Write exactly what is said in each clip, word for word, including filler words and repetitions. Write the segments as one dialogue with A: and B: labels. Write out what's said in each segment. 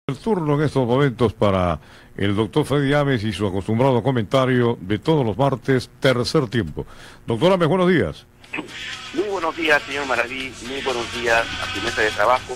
A: El turno en estos momentos para el doctor Freddy Ames y su acostumbrado comentario de todos los martes, tercer tiempo. Doctor Ames, buenos días.
B: Muy buenos días, señor Maraví, muy buenos días a su mesa de trabajo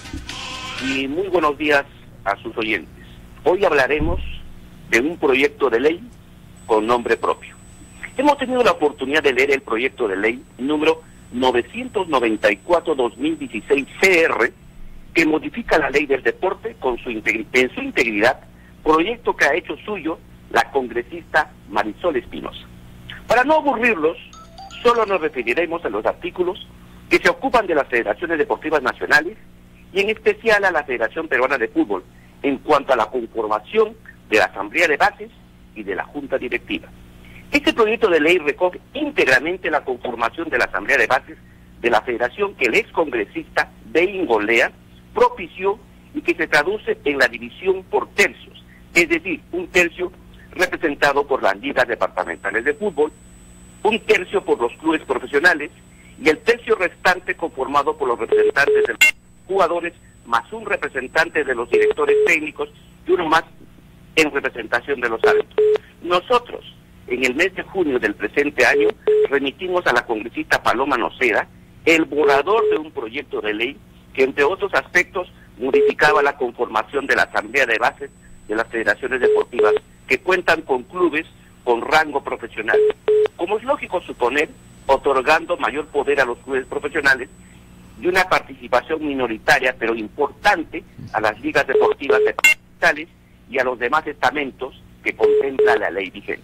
B: y muy buenos días a sus oyentes. Hoy hablaremos de un proyecto de ley con nombre propio. Hemos tenido la oportunidad de leer el proyecto de ley número novecientos noventa y cuatro guión dos mil dieciséis C R, que modifica la ley del deporte con su en su integridad, proyecto que ha hecho suyo la congresista Marisol Espinosa. Para no aburrirlos, solo nos referiremos a los artículos que se ocupan de las federaciones deportivas nacionales y en especial a la Federación Peruana de Fútbol en cuanto a la conformación de la Asamblea de Bases y de la Junta Directiva. Este proyecto de ley recoge íntegramente la conformación de la Asamblea de Bases de la Federación que el excongresista Bein Golea propició y que se traduce en la división por tercios, es decir, un tercio representado por las ligas departamentales de fútbol, un tercio por los clubes profesionales y el tercio restante conformado por los representantes de los jugadores más un representante de los directores técnicos y uno más en representación de los árbitros. Nosotros, en el mes de junio del presente año, remitimos a la congresista Paloma Noceda el borrador de un proyecto de ley que entre otros aspectos modificaba la conformación de la Asamblea de Bases de las federaciones deportivas que cuentan con clubes con rango profesional. Como es lógico suponer, otorgando mayor poder a los clubes profesionales y una participación minoritaria pero importante a las ligas deportivas departamentales y a los demás estamentos que contempla la ley vigente.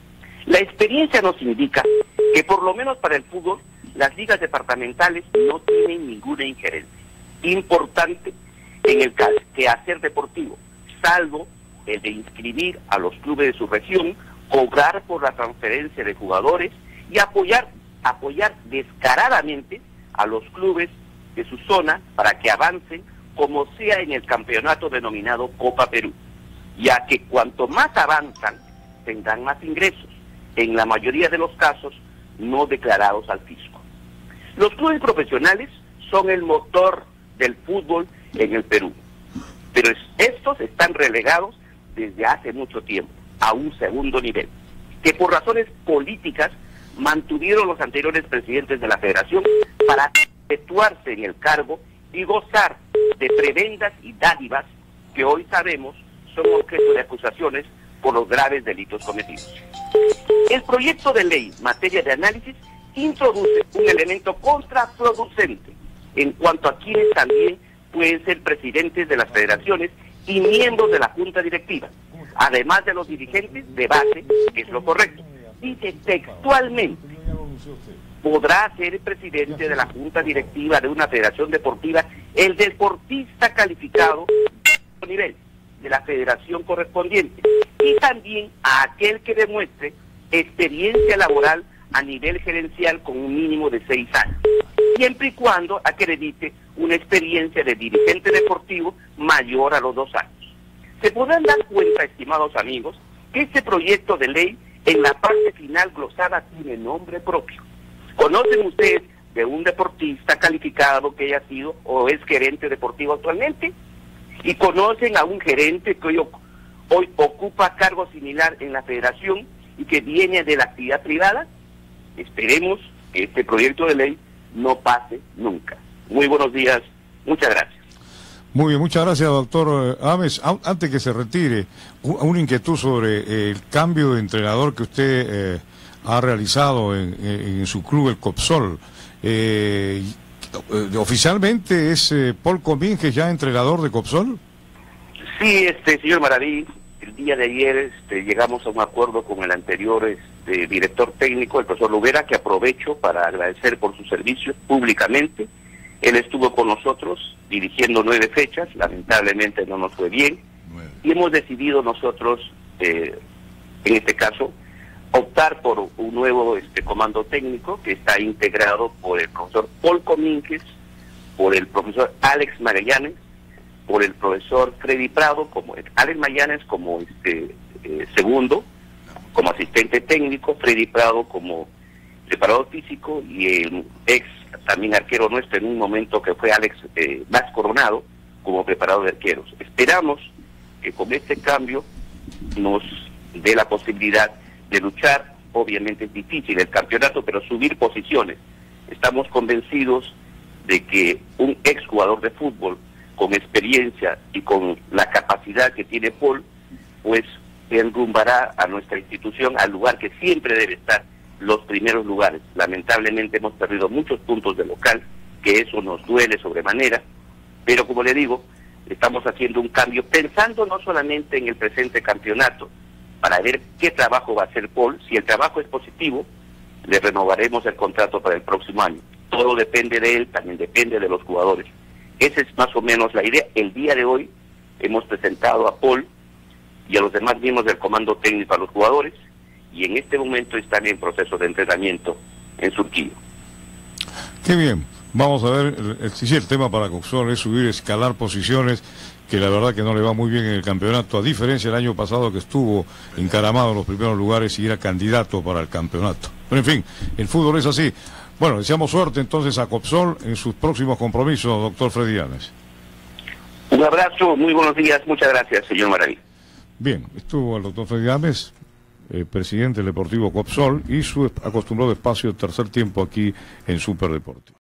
B: La experiencia nos indica que por lo menos para el fútbol, las ligas departamentales no tienen ninguna injerencia importante en el quehacer deportivo, salvo el de inscribir a los clubes de su región, cobrar por la transferencia de jugadores y apoyar, apoyar descaradamente a los clubes de su zona para que avancen como sea en el campeonato denominado Copa Perú, ya que cuanto más avanzan, tendrán más ingresos, en la mayoría de los casos no declarados al fisco. Los clubes profesionales son el motor del fútbol en el Perú, pero es, estos están relegados desde hace mucho tiempo a un segundo nivel, que por razones políticas mantuvieron los anteriores presidentes de la federación para perpetuarse en el cargo y gozar de prebendas y dádivas que hoy sabemos son objeto de acusaciones por los graves delitos cometidos. El proyecto de ley en materia de análisis introduce un elemento contraproducente en cuanto a quienes también pueden ser presidentes de las federaciones y miembros de la junta directiva, además de los dirigentes de base, que es lo correcto. Dice textualmente, podrá ser presidente de la junta directiva de una federación deportiva el deportista calificado de nivel de la federación correspondiente y también a aquel que demuestre experiencia laboral a nivel gerencial con un mínimo de seis años, siempre y cuando acredite una experiencia de dirigente deportivo mayor a los dos años. Se podrán dar cuenta, estimados amigos, que este proyecto de ley en la parte final glosada tiene nombre propio. ¿Conocen ustedes de un deportista calificado que haya sido o es gerente deportivo actualmente? ¿Y conocen a un gerente que hoy, hoy ocupa cargo similar en la federación y que viene de la actividad privada? Esperemos que este proyecto de ley no pase nunca. Muy buenos días, muchas gracias.
A: Muy bien, muchas gracias, doctor Ames. Antes que se retire, una inquietud sobre el cambio de entrenador que usted eh, ha realizado en, en, en su club, el Copsol. Eh, ¿Oficialmente es eh, Paul Comínguez ya entrenador de Copsol?
B: Sí, este señor Maraví, el día de ayer este, llegamos a un acuerdo con el anterior este, director técnico, el profesor Lubera, que aprovecho para agradecer por sus servicios públicamente. Él estuvo con nosotros dirigiendo nueve fechas, lamentablemente no nos fue bien, y hemos decidido nosotros, eh, en este caso, optar por un nuevo este, comando técnico que está integrado por el profesor Paul Comínguez, por el profesor Alex Magallanes, por el profesor Freddy Prado, como Alex Magallanes como este eh, segundo, como asistente técnico, Freddy Prado como preparador físico y el ex también arquero nuestro en un momento que fue Alex eh, Más Coronado como preparador de arqueros. Esperamos que con este cambio nos dé la posibilidad de luchar. Obviamente es difícil el campeonato, pero subir posiciones. Estamos convencidos de que un exjugador de fútbol con experiencia y con la capacidad que tiene Paul, pues enrumbará a nuestra institución al lugar que siempre debe estar, los primeros lugares. Lamentablemente hemos perdido muchos puntos de local, que eso nos duele sobremanera, pero como le digo, estamos haciendo un cambio pensando no solamente en el presente campeonato, para ver qué trabajo va a hacer Paul. Si el trabajo es positivo, le renovaremos el contrato para el próximo año. Todo depende de él, también depende de los jugadores. Esa es más o menos la idea. El día de hoy hemos presentado a Paul y a los demás miembros del comando técnico a los jugadores, y en este momento están en proceso de entrenamiento en Surquillo.
A: Qué bien. Vamos a ver, el, el, sí, el tema para Coxol es subir, escalar posiciones, que la verdad que no le va muy bien en el campeonato, a diferencia del año pasado que estuvo encaramado en los primeros lugares y era candidato para el campeonato. Pero en fin, el fútbol es así. Bueno, deseamos suerte entonces a Coxol en sus próximos compromisos, doctor Freddy Ames.
B: Un abrazo, muy buenos días, muchas gracias, señor Maraví.
A: Bien, estuvo el doctor Freddy Ames, eh, presidente del Deportivo Coxol, y su acostumbrado espacio de tercer tiempo aquí en Superdeporte.